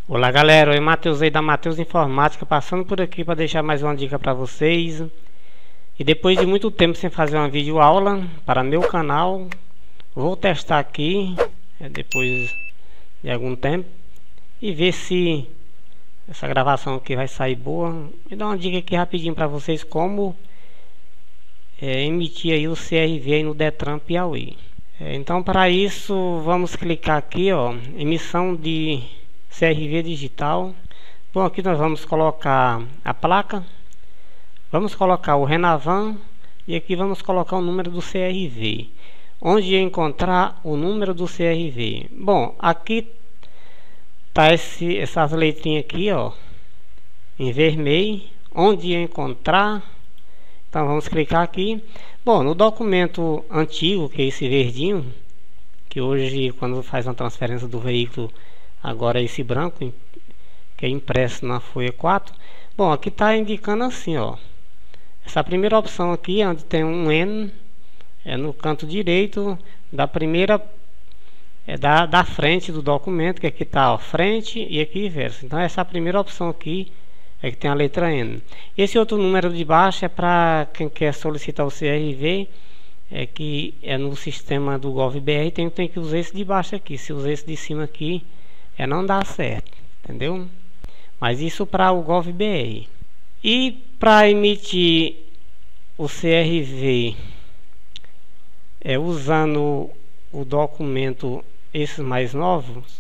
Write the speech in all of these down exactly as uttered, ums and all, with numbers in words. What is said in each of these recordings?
Olá galera, eu sou Matheus aí da Matheus Informática, passando por aqui para deixar mais uma dica para vocês. E depois de muito tempo sem fazer uma videoaula para meu canal, vou testar aqui, é, depois de algum tempo, e ver se essa gravação aqui vai sair boa. E dar uma dica aqui rapidinho para vocês como é, emitir aí o C R V aí no Detran Piauí. É, então para isso vamos clicar aqui, ó, emissão de C R V digital. Bom, aqui nós vamos colocar a placa, vamos colocar o Renavan e aqui vamos colocar o número do C R V. Onde encontrar o número do C R V? Bom, aqui tá esse, essas letrinhas aqui, ó, em vermelho. Onde encontrar? Então vamos clicar aqui. Bom, no documento antigo, que é esse verdinho, que hoje quando faz uma transferência do veículo, agora esse branco que é impresso na folha quatro. Bom, aqui está indicando assim, ó, essa primeira opção aqui, onde tem um N, é no canto direito da primeira, é da, da frente do documento, que aqui está, ó, frente e aqui verso. Então essa primeira opção aqui é que tem a letra N. Esse outro número de baixo é para quem quer solicitar o C R V, é que é no sistema do GovBR, tem, tem que usar esse de baixo aqui. Se usar esse de cima aqui, é não dá certo, entendeu? Mas isso para o GovBR. E para emitir o C R V é usando o documento esses mais novos,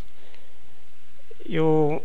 eu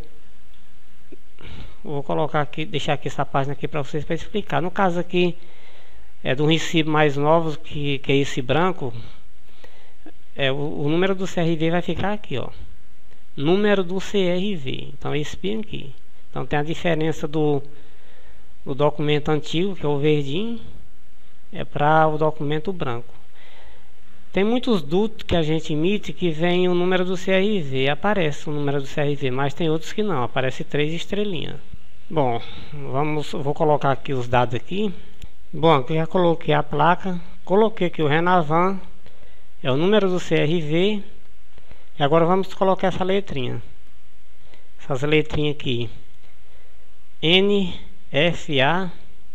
vou colocar aqui, deixar aqui essa página aqui para vocês para explicar. No caso aqui é do recibo mais novos, que, que é esse branco, é o, o número do C R V vai ficar aqui, ó, número do C R V. Então esse bem aqui. Então tem a diferença do, do documento antigo, que é o verdinho, é para o documento branco. Tem muitos dutos que a gente emite que vem o número do C R V, aparece o número do C R V, mas tem outros que não, aparece três estrelinhas. Bom, vamos, vou colocar aqui os dados aqui. Bom, aqui já coloquei a placa, coloquei aqui o Renavan, é o número do C R V. E agora vamos colocar essa letrinha, essas letrinhas aqui, N, F, A,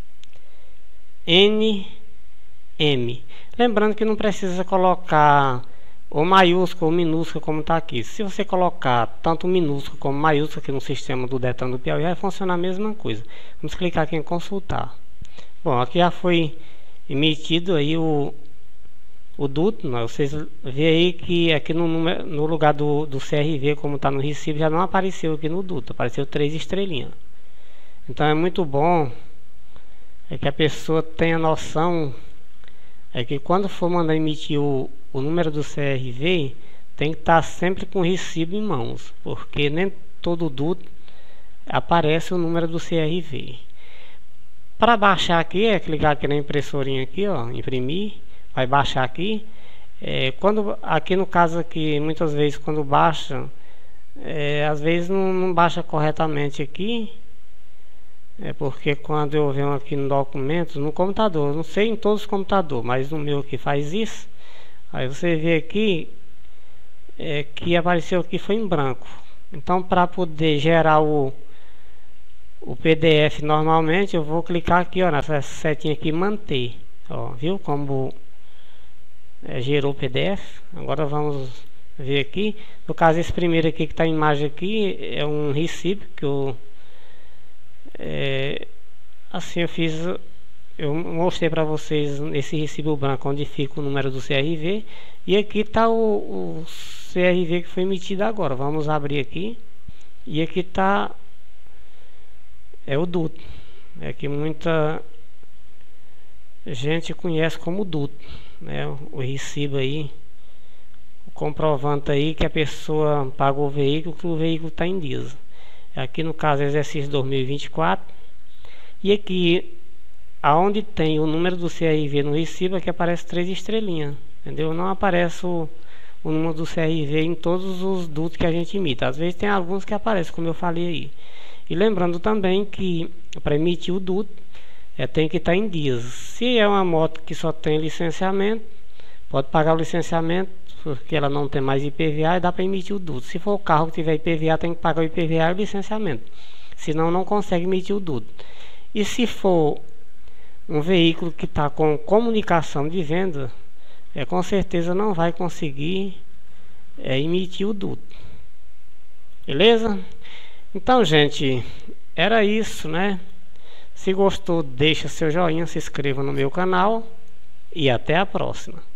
N, M. Lembrando que não precisa colocar ou maiúsculo ou minúsculo como está aqui. Se você colocar tanto minúsculo como maiúsculo aqui no sistema do Detran do Piauí, vai funcionar a mesma coisa. Vamos clicar aqui em consultar. Bom, aqui já foi emitido aí o o duto, né? Vocês veem aí que aqui no, número, no lugar do, do C R V, como está no recibo, já não apareceu aqui no duto, apareceu três estrelinhas. Então é muito bom é que a pessoa tenha noção, é que quando for mandar emitir o, o número do C R V, tem que estar sempre com o recibo em mãos, porque nem todo duto aparece o número do C R V. Para baixar aqui, é clicar aqui na impressorinha aqui, ó, imprimir. Vai baixar aqui. É, quando aqui no caso aqui, muitas vezes quando baixa, é, às vezes não, não baixa corretamente aqui, é porque quando eu venho aqui no documentos, no computador, não sei em todos os computadores, mas no meu que faz isso, aí você vê aqui é, que apareceu aqui foi em branco. Então para poder gerar o o P D F normalmente, eu vou clicar aqui, ó, nessa setinha aqui, manter, ó, viu como É, gerou o P D F. Agora vamos ver aqui. No caso, esse primeiro aqui que está a imagem aqui é um recibo que eu é, assim eu fiz, eu mostrei para vocês esse recibo branco onde fica o número do C R V, e aqui está o, o C R V que foi emitido agora. Vamos abrir aqui e aqui está é o duto, é que muita gente conhece como duto, né? O recibo aí, o comprovante aí que a pessoa pagou o veículo, que o veículo está em dia. Aqui no caso exercício dois mil e vinte e quatro, e aqui aonde tem o número do C R V no recibo, aqui aparece três estrelinhas, entendeu? Não aparece o, o número do C R V em todos os dutos que a gente imita. Às vezes tem alguns que aparecem, como eu falei aí. E lembrando também que para emitir o duto É, tem que estar em dias. Se é uma moto que só tem licenciamento, pode pagar o licenciamento porque ela não tem mais I P V A e dá para emitir o duto. Se for o carro que tiver I P V A, tem que pagar o I P V A e o licenciamento, senão não consegue emitir o duto. E se for um veículo que está com comunicação de venda, é, com certeza não vai conseguir é, emitir o duto. Beleza? Então, gente, era isso, né? Se gostou, deixa seu joinha, se inscreva no meu canal e até a próxima.